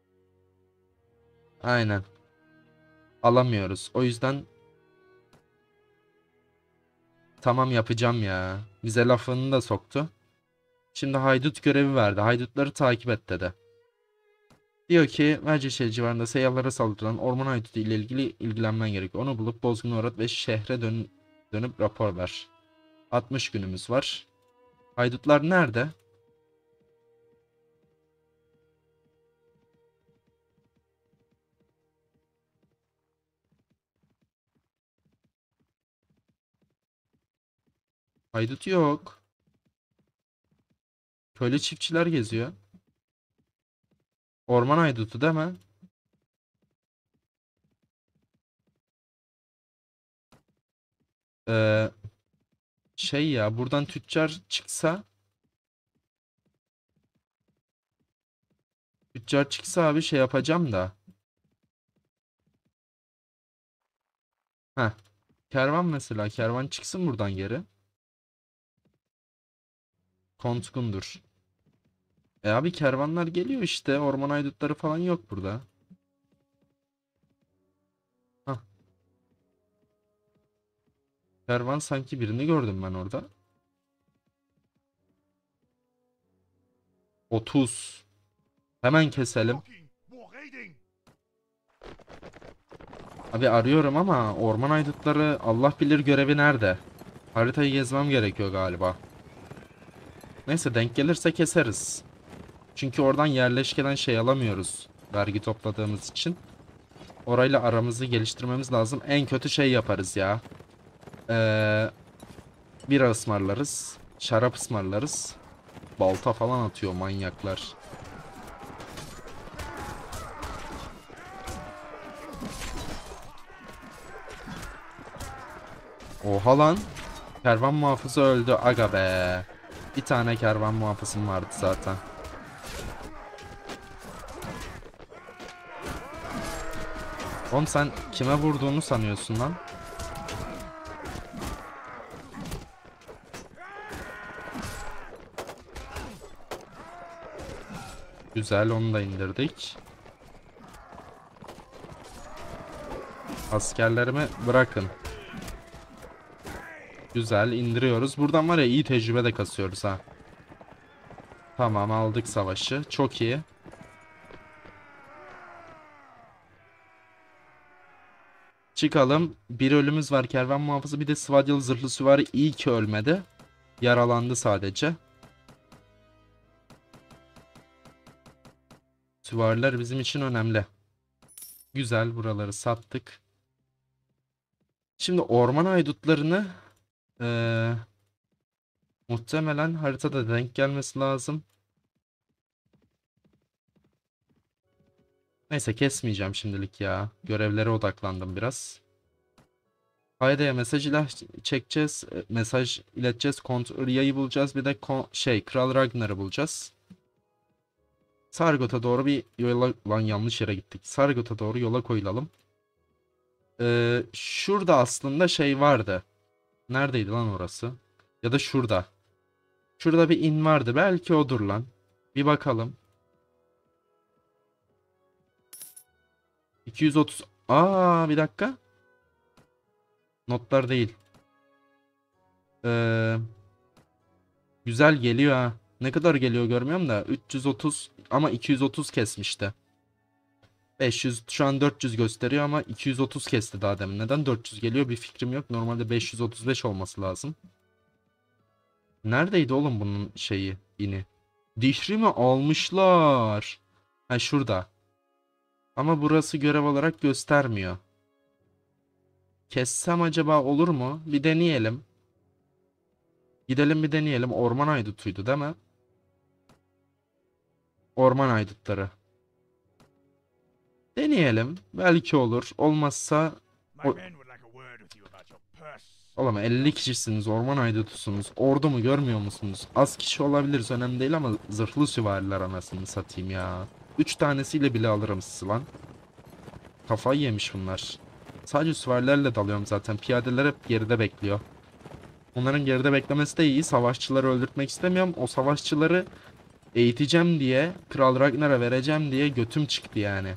Speaker 1: Aynen. Alamıyoruz. O yüzden tamam yapacağım ya. Bize lafını da soktu. Şimdi haydut görevi verdi. Haydutları takip et dedi. Diyor ki Merceşehir civarında seyyahlara saldıran orman haydutu ile ilgili ilgilenmen gerekiyor. Onu bulup bozguna uğrat ve şehre dön dönüp rapor ver. altmış günümüz var. Haydutlar nerede? Haydut yok. Köylü çiftçiler geziyor. Orman haydutu değil mi? Ee, şey ya buradan tüccar çıksa tüccar çıksa abi şey yapacağım da. Heh. Kervan mesela. Kervan çıksın buradan geri. Kontkundur. E abi kervanlar geliyor işte. Orman haydutları falan yok burada. Hah. Kervan sanki birini gördüm ben orada. otuz. Hemen keselim. Abi arıyorum ama orman haydutları Allah bilir görevi nerede. Haritayı gezmem gerekiyor galiba. Neyse denk gelirse keseriz. Çünkü oradan yerleşkeden şey alamıyoruz. Vergi topladığımız için. Orayla aramızı geliştirmemiz lazım. En kötü şey yaparız ya. Ee, bira ısmarlarız. Şarap ısmarlarız. Balta falan atıyor manyaklar. Oha lan. Kervan muhafızı öldü. Aga be. Bir tane kervan muhafızım vardı zaten. Oğlum sen kime vurduğunu sanıyorsun lan? Güzel, onu da indirdik. Askerlerimi bırakın. Güzel, indiriyoruz. Buradan var ya iyi tecrübe de kasıyoruz ha. Tamam, aldık savaşı. Çok iyi. Çıkalım. Bir ölümümüz var, kervan muhafızı. Bir de Svadyalı zırhlı süvari, iyi ki ölmedi. Yaralandı sadece. Süvariler bizim için önemli. Güzel, buraları sattık. Şimdi orman haydutlarını eee, muhtemelen haritada denk gelmesi lazım. Neyse kesmeyeceğim şimdilik ya. Görevlere odaklandım biraz. Haydi'ye mesaj ile çekeceğiz. e, Mesaj ileteceğiz. Kont Ria'yı bulacağız. Bir de kon- şey Kral Ragnar'ı bulacağız. Sargot'a doğru bir yola... Lan yanlış yere gittik. Sargot'a doğru yola koyulalım. Ee, şurada aslında şey vardı. Neredeydi lan orası? Ya da şurada. Şurada bir in vardı. Belki odur lan. Bir bakalım. iki yüz otuz. Aa bir dakika. Notlar değil. Ee, güzel geliyor ha. Ne kadar geliyor görmüyorum da. üç yüz otuz ama iki yüz otuz kesmişti. beş yüz şu an dört yüz gösteriyor ama iki yüz otuz kesti daha demin. Neden dört yüz geliyor bir fikrim yok. Normalde beş yüz otuz beş olması lazım. Neredeydi oğlum bunun şeyi ini? Dişri mi almışlar? Ha şurada. Ama burası görev olarak göstermiyor. Kessem acaba olur mu? Bir deneyelim. Gidelim bir deneyelim. Orman haydutuydu değil mi? Orman haydutları. Deneyelim. Belki olur. Olmazsa o- Oğlum elli kişisiniz, orman haydutusunuz. Ordu mu görmüyor musunuz? Az kişi olabiliriz, önemli değil ama zırhlı süvariler anasını satayım ya. Üç tanesiyle bile alırım sizi lan. Kafayı yemiş bunlar. Sadece süvarilerle dalıyorum zaten. Piyadeler hep geride bekliyor. Onların geride beklemesi de iyi. Savaşçıları öldürtmek istemiyorum. O savaşçıları eğiteceğim diye, Kral Ragnar'a vereceğim diye götüm çıktı yani.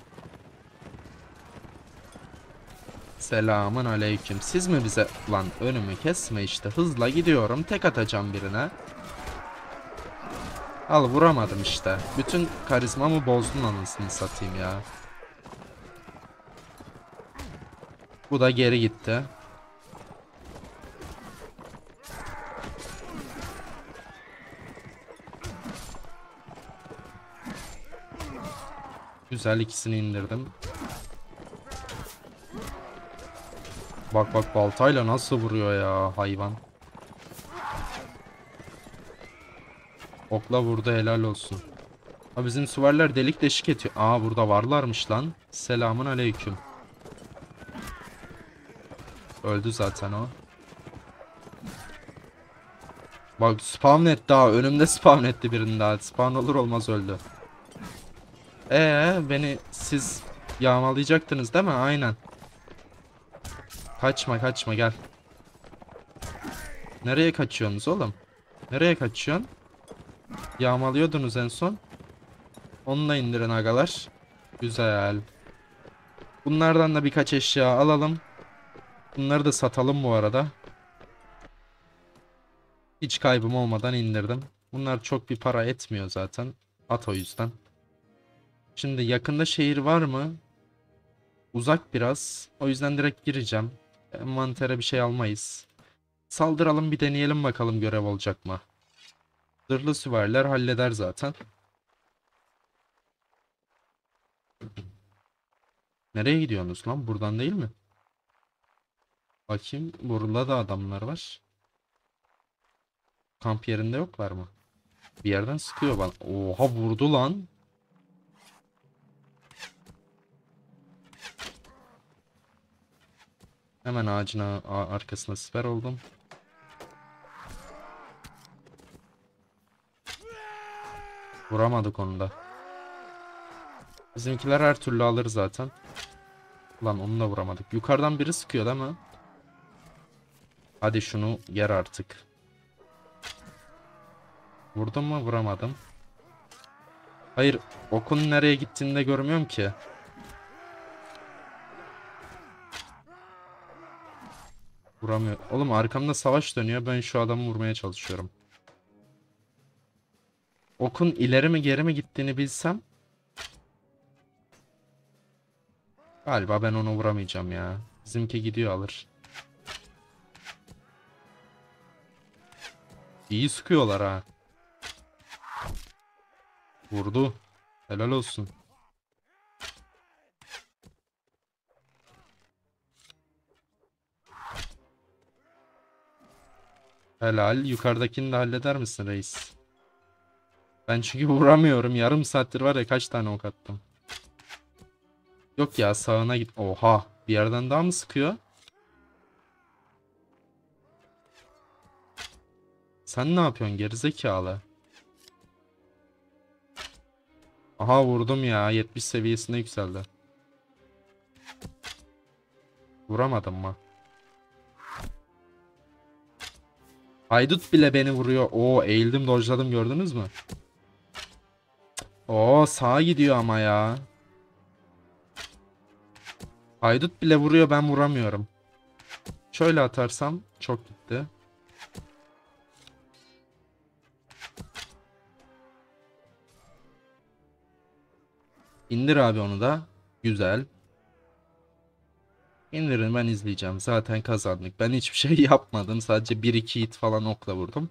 Speaker 1: Selamun aleyküm. Siz mi bize... Lan önümü kesme işte. Hızla gidiyorum. Tek atacağım birine. Al vuramadım işte. Bütün karizmamı bozdun anasını satayım ya. Bu da geri gitti. Güzel, ikisini indirdim. Bak bak baltayla nasıl vuruyor ya hayvan. Okla vurdu, helal olsun. Ha, bizim süvariler delik deşik ediyor. Aa, burada varlarmış lan. Selamun aleyküm. Öldü zaten o. Bak spawn etti daha. Önümde spawn etti birinin daha. Spawn olur olmaz öldü. Ee beni siz yağmalayacaktınız değil mi? Aynen. Kaçma kaçma gel. Nereye kaçıyorsunuz oğlum? Nereye kaçıyorsun? Yağmalıyordunuz en son. Onunla indirin agalar. Güzel. Bunlardan da birkaç eşya alalım. Bunları da satalım bu arada. Hiç kaybım olmadan indirdim. Bunlar çok bir para etmiyor zaten. At o yüzden. Şimdi yakında şehir var mı? Uzak biraz. O yüzden direkt gireceğim. Envantere bir şey almayız. Saldıralım, bir deneyelim bakalım görev olacak mı? Zırhlı süvariler halleder zaten. Nereye gidiyorsunuz lan? Buradan değil mi? Bakayım. Burada da adamlar var. Kamp yerinde yoklar mı? Bir yerden sıkıyor bana. Oha, vurdu lan. Hemen ağacın arkasına siper oldum. Vuramadık onu da. Bizimkiler her türlü alır zaten. Lan onu da vuramadık. Yukarıdan biri sıkıyor değil mi? Hadi şunu yer artık. Vurdum mu? Vuramadım. Hayır. Okun nereye gittiğini de görmüyorum ki. Vuramıyor. Oğlum arkamda savaş dönüyor. Ben şu adamı vurmaya çalışıyorum. Okun ileri mi geri mi gittiğini bilsem. Galiba ben onu vuramayacağım ya. Bizimki gidiyor alır. İyi sıkıyorlar ha. Vurdu. Helal olsun. Helal. Yukarıdakini de halleder misin reis? Ben çünkü vuramıyorum. Yarım saattir var ya, kaç tane ok attım. Yok ya, sağına git. Oha. Bir yerden daha mı sıkıyor? Sen ne yapıyorsun gerizekalı? Aha, vurdum ya. yetmiş seviyesine yükseldi. Vuramadım mı? Haydut bile beni vuruyor. Oo, eğildim dodge'ladım, gördünüz mü? Oo, sağa gidiyor ama ya. Haydut bile vuruyor, ben vuramıyorum. Şöyle atarsam çok gitti. İndir abi onu da. Güzel. İndirin, ben izleyeceğim. Zaten kazandık. Ben hiçbir şey yapmadım. Sadece bir iki hit falan okla vurdum.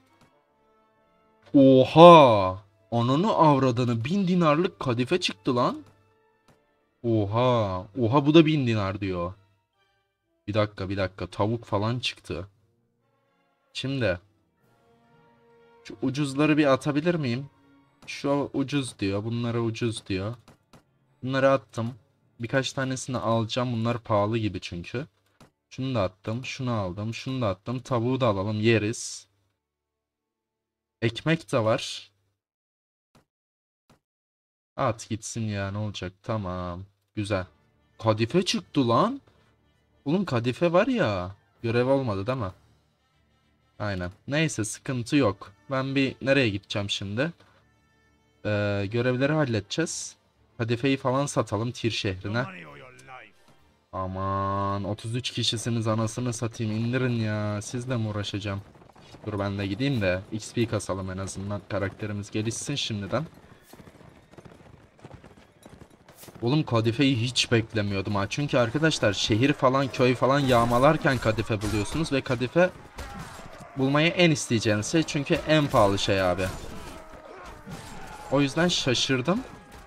Speaker 1: Oha! Ananı avradını, bin dinarlık kadife çıktı lan. Oha! Oha, bu da bin dinar diyor. Bir dakika bir dakika, tavuk falan çıktı. Şimdi şu ucuzları bir atabilir miyim? Şu ucuz diyor. Bunlara ucuz diyor. Bunları attım. Birkaç tanesini alacağım. Bunlar pahalı gibi çünkü. Şunu da attım. Şunu aldım. Şunu da attım. Tavuğu da alalım. Yeriz. Ekmek de var. At gitsin ya, ne olacak? Tamam. Güzel. Kadife çıktı lan. Oğlum kadife var ya. Görev olmadı değil mi? Aynen. Neyse, sıkıntı yok. Ben bir nereye gideceğim şimdi? Ee, görevleri halledeceğiz. Kadifeyi falan satalım Tir şehrine. Aman, otuz üç kişisiniz, anasını satayım, indirin ya. Sizle mi uğraşacağım? Dur ben de gideyim de X P kasalım, en azından karakterimiz gelişsin şimdiden. Oğlum kadifeyi hiç beklemiyordum ha. Çünkü arkadaşlar, şehir falan köy falan yağmalarken kadife buluyorsunuz ve kadife bulmayı en isteyeceğiniz şey, çünkü en pahalı şey abi. O yüzden şaşırdım.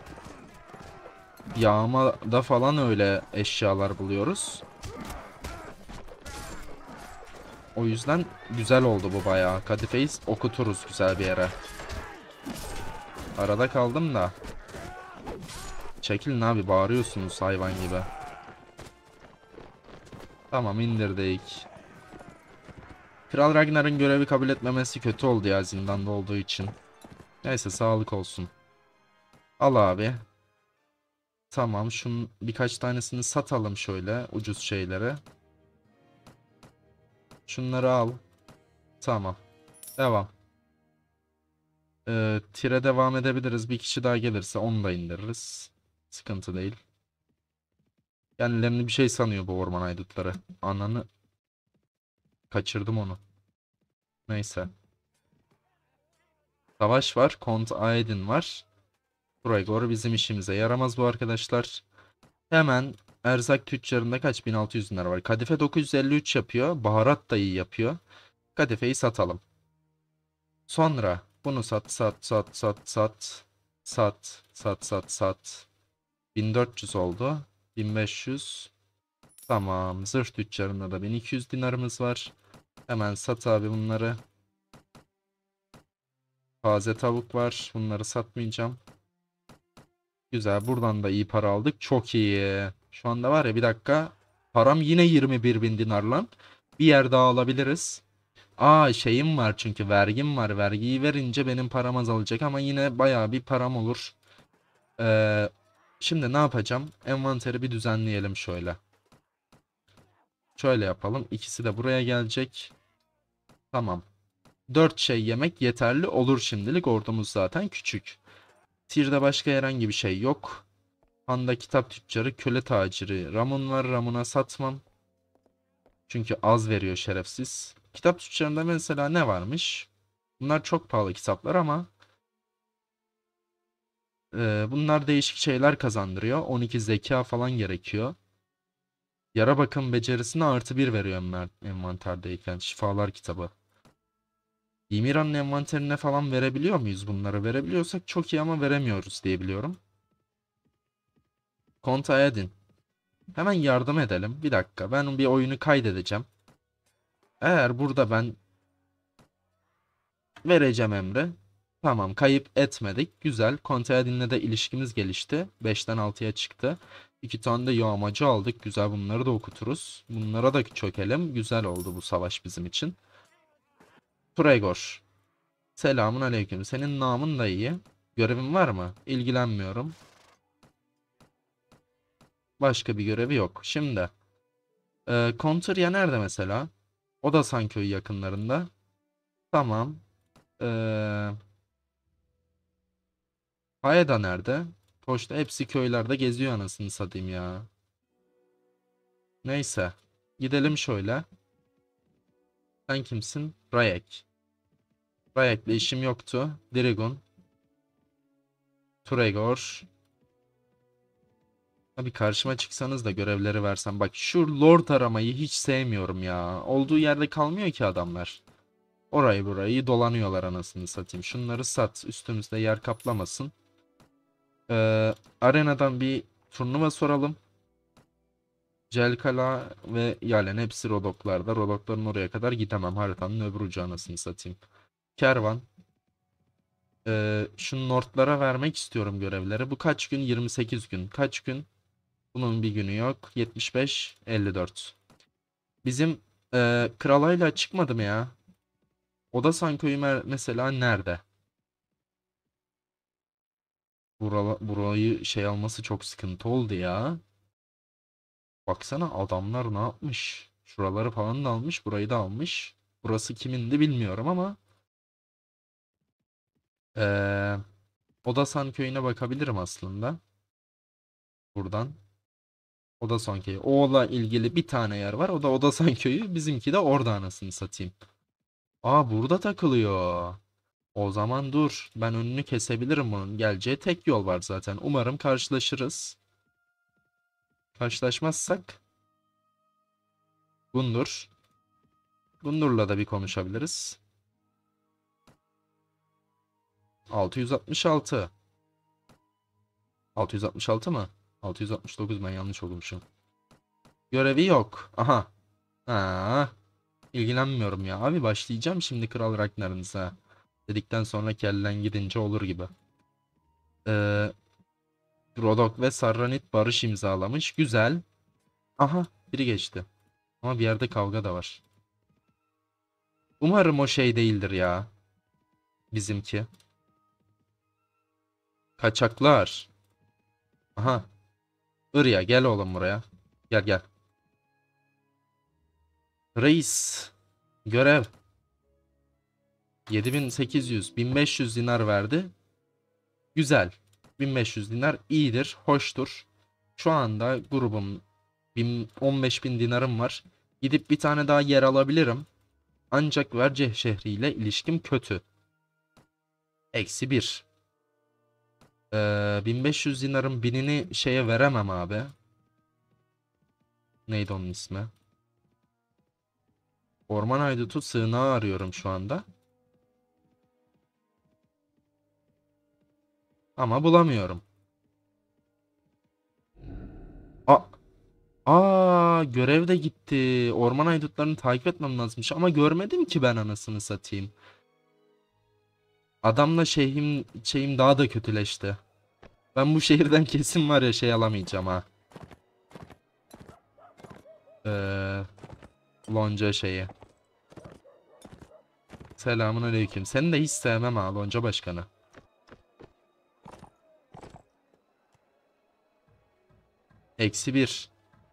Speaker 1: Yağmada falan öyle eşyalar buluyoruz. O yüzden güzel oldu bu bayağı. Kadifeyi okuturuz güzel bir yere. Arada kaldım da. Çekilin abi, bağırıyorsunuz hayvan gibi. Tamam, indirdik. Kral Ragnar'ın görevi kabul etmemesi kötü oldu ya, zindanda olduğu için. Neyse, sağlık olsun. Al abi. Tamam, şunun birkaç tanesini satalım şöyle ucuz şeylere. Şunları al. Tamam. Devam. Ee, tire devam edebiliriz. Bir kişi daha gelirse onu da indiririz. Sıkıntı değil. Kendilerini bir şey sanıyor bu orman aydutları. Ananı kaçırdım onu. Neyse. Savaş var. Kont Aydin var. Kuragor bizim işimize yaramaz bu arkadaşlar. Hemen erzak tüccarında kaç? bin altı yüz dinar var. Kadife dokuz yüz elli üç yapıyor. Baharat da iyi yapıyor. Kadifeyi satalım. Sonra bunu sat sat sat sat sat. Sat sat sat sat. bin dört yüz oldu. bin beş yüz. Tamam. Zırh tüccarında da bin iki yüz dinarımız var. Hemen sat abi bunları. Taze tavuk var. Bunları satmayacağım. Güzel. Buradan da iyi para aldık. Çok iyi. Şu anda var ya, bir dakika. Param yine yirmi bir bin dinar lan. Bir yer daha alabiliriz. Aa, şeyim var çünkü vergim var. Vergiyi verince benim param azalacak ama yine bayağı bir param olur. Ee, şimdi ne yapacağım? Envanteri bir düzenleyelim şöyle. Şöyle yapalım. İkisi de buraya gelecek. Tamam. Dört şey yemek yeterli olur şimdilik. Ordumuz zaten küçük. Tier'de başka herhangi bir şey yok. Handa kitap tüccarı, köle taciri. Ramun var. Ramun'a satmam. Çünkü az veriyor şerefsiz. Kitap tüccarında mesela ne varmış? Bunlar çok pahalı kitaplar ama e, bunlar değişik şeyler kazandırıyor. on iki zeka falan gerekiyor. Yara bakım becerisine artı bir veriyor enver- envanterdeyken. Şifalar kitabı. Ymira'nın envanterine falan verebiliyor muyuz bunları? Verebiliyorsak çok iyi ama veremiyoruz diye biliyorum. Konta edin. Hemen yardım edelim. Bir dakika, ben bir oyunu kaydedeceğim. Eğer burada ben vereceğim emri. Tamam, kayıp etmedik. Güzel. Konta edinle de ilişkimiz gelişti. beşten altıya çıktı. iki tane de yağmacı aldık. Güzel, bunları da okuturuz. Bunlara da çökelim. Güzel oldu bu savaş bizim için. Turegor. Selamun aleyküm. Senin namın da iyi. Görevin var mı? İlgilenmiyorum. Başka bir görevi yok. Şimdi. E, Konturya nerede mesela? O da Sanköy yakınlarında. Tamam. Eee... Hayeda nerede? Koç'ta hepsi köylerde geziyor, anasını satayım ya. Neyse. Gidelim şöyle. Sen kimsin? Rayek. Rayek'le işim yoktu. Dirigun. Turegor. Abi karşıma çıksanız da görevleri versem. Bak, şu lord aramayı hiç sevmiyorum ya. Olduğu yerde kalmıyor ki adamlar. Orayı burayı dolanıyorlar, anasını satayım. Şunları sat. Üstümüzde yer kaplamasın. Ee, arenadan bir turnuva soralım. Celkala ve Yalen hepsi Rodok'larda. Rodok'ların oraya kadar gidemem. Haritanın öbür ucu, anasını satayım. Kervan. Ee, şu Nord'lara vermek istiyorum görevleri. Bu kaç gün? yirmi sekiz gün. Kaç gün? Bunun bir günü yok. yetmiş beş, elli dört. Bizim e, Kralayla çıkmadı mı ya? Odasan köyü mer- mesela nerede? Burala, burayı şey alması çok sıkıntı oldu ya. Baksana adamlar ne yapmış? Şuraları falan da almış, burayı da almış. Burası kimindi bilmiyorum ama eee Odasan köyüne bakabilirim aslında buradan. Odasan köyü. Oğla ilgili bir tane yer var. O da Odasan köyü. Bizimki de orada anasını satayım. Aa burada takılıyor. O zaman dur. Ben önünü kesebilirim bunun. Geleceği tek yol var zaten. Umarım karşılaşırız. Karşılaşmazsak Gundur. Gundur'la da bir konuşabiliriz. altı yüz altmış altı. altı yüz altmış altı mı? altı yüz altmış dokuz, ben yanlış okumuşum. Görevi yok. Aha. Ha. İlgilenmiyorum ya. Abi başlayacağım şimdi Kral Ragnar'ınıza. Dedikten sonra kellen gidince olur gibi. Ee, Rodok ve Sarranit barış imzalamış. Güzel. Aha. Biri geçti. Ama bir yerde kavga da var. Umarım o şey değildir ya. Bizimki. Kaçaklar. Aha. Irya gel oğlum buraya. Gel gel. Reis. Görev. yedi bin sekiz yüz, bin beş yüz dinar verdi. Güzel. bin beş yüz dinar iyidir, hoştur. Şu anda grubum bin, on beş bin dinarım var. Gidip bir tane daha yer alabilirim. Ancak Verceh şehriyle ilişkim kötü. Eksi bir. Ee, bin beş yüz dinarın binini şeye veremem abi. Neydi onun ismi? Orman Haydutu sığınağı arıyorum şu anda. Ama bulamıyorum. A Aa, görev de gitti. Orman haydutlarını takip etmem lazımmış ama görmedim ki ben anasını satayım. Adamla şeyhim şeyim daha da kötüleşti. Ben bu şehirden kesin var ya şey alamayacağım ha. Ee, Lonca şeyi. Selamun aleyküm. Seni de hiç sevmem ha Lonca başkanı. Eksi bir.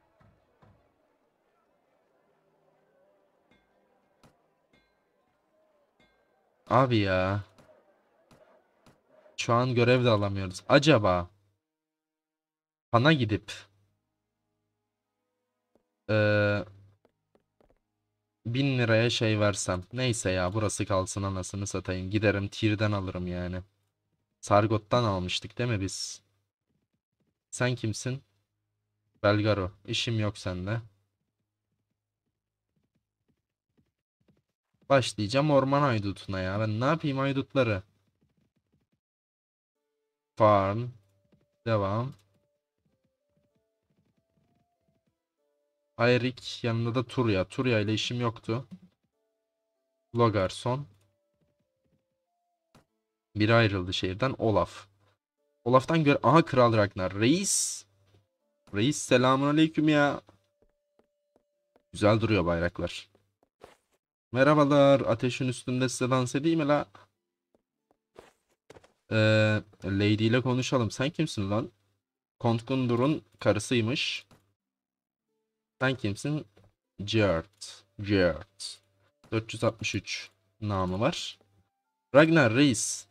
Speaker 1: Abi ya. Şu an görev de alamıyoruz. Acaba Han'a gidip ee, bin liraya şey versem. Neyse ya burası kalsın anasını satayım. Giderim tirden alırım yani. Sargot'tan almıştık değil mi biz? Sen kimsin? Belgaro. İşim yok sende. Başlayacağım orman haydutuna ya. Ben ne yapayım haydutları? Farm. Devam. Ayrik yanında da Turya. Turya ile işim yoktu. Logarson. Biri ayrıldı şehirden. Olaf. Olaf'tan gör... Aha Kral Ragnar. Reis. Reis selamun aleyküm ya. Güzel duruyor bayraklar. Merhabalar. Ateşin üstünde size dans edeyim mi la? Ee, Lady ile konuşalım. Sen kimsin lan? Kont Gundur'un karısıymış. Sen kimsin? Jert. Jert. dört yüz altmış üç namı var. Ragnar Reis.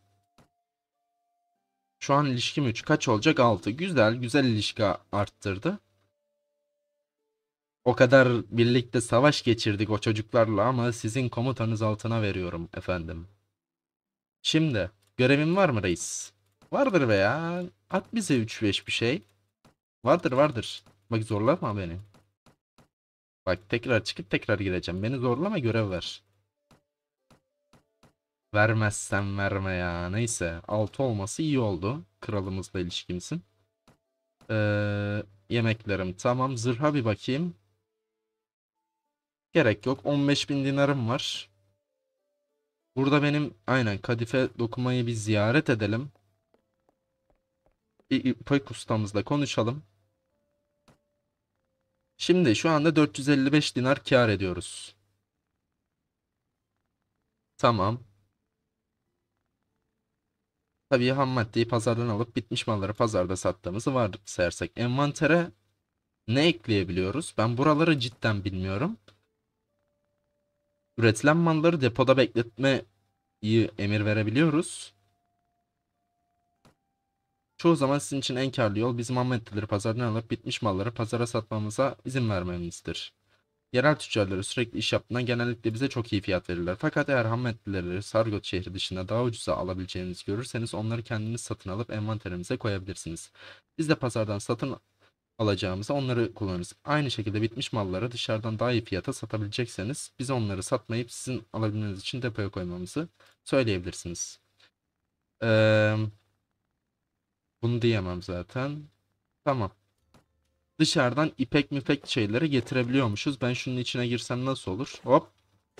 Speaker 1: Şu an ilişkim üç. Kaç olacak? altı. Güzel. Güzel ilişki arttırdı. O kadar birlikte savaş geçirdik o çocuklarla ama sizin komutanız altına veriyorum efendim. Şimdi görevin var mı reis? Vardır be ya. At bize üç beş bir şey. Vardır vardır. Bak zorlama beni. Bak tekrar çıkıp tekrar gireceğim. Beni zorlama görev ver. Vermezsen verme ya. Neyse. altı olması iyi oldu. Kralımızla ilişkimsin. Ee, Yemeklerim tamam. Zırha bir bakayım. Gerek yok. on beş bin dinarım var. Burada benim aynen Kadife Dokuma'yı bir ziyaret edelim. Bir İpek ustamızla konuşalım. Şimdi şu anda dört yüz elli beş dinar kâr ediyoruz. Tamam. Tabii ham maddeyi pazardan alıp bitmiş malları pazarda sattığımızı varsayarsak envantere ne ekleyebiliyoruz? Ben buraları cidden bilmiyorum. Üretilen malları depoda bekletmeyi emir verebiliyoruz. Çoğu zaman sizin için en karlı yol bizim ham maddeleri pazardan alıp bitmiş malları pazara satmamıza izin vermemizdir. Yerel tüccarları sürekli iş yaptığından genellikle bize çok iyi fiyat verirler. Fakat eğer ham maddeleri Sargot şehri dışında daha ucuza alabileceğinizi görürseniz onları kendiniz satın alıp envanterinize koyabilirsiniz. Biz de pazardan satın alacağımıza onları kullanırız. Aynı şekilde bitmiş malları dışarıdan daha iyi fiyata satabilecekseniz biz onları satmayıp sizin alabilmeniz için depoya koymamızı söyleyebilirsiniz. Ee, Bunu diyemem zaten. Tamam. Dışarıdan ipek müpek şeyleri getirebiliyormuşuz. Ben şunun içine girsem nasıl olur? Hop.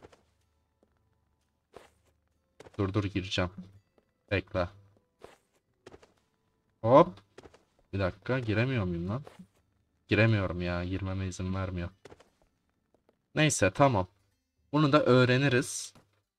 Speaker 1: Dur dur gireceğim. Bekle. Hop. Bir dakika giremiyor muyum lan? Giremiyorum ya. Girmeme izin vermiyor. Neyse tamam. Bunu da öğreniriz.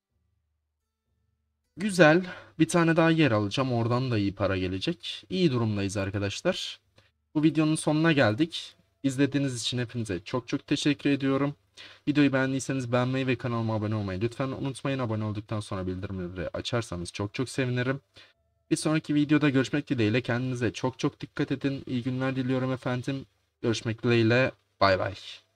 Speaker 1: Güzel. Bir tane daha yer alacağım. Oradan da iyi para gelecek. İyi durumdayız arkadaşlar. Bu videonun sonuna geldik. İzlediğiniz için hepinize çok çok teşekkür ediyorum. Videoyu beğendiyseniz beğenmeyi ve kanalıma abone olmayı lütfen unutmayın. Abone olduktan sonra bildirimleri açarsanız çok çok sevinirim. Bir sonraki videoda görüşmek dileğiyle. Kendinize çok çok dikkat edin. İyi günler diliyorum efendim. Görüşmek dileğiyle. Bay bay.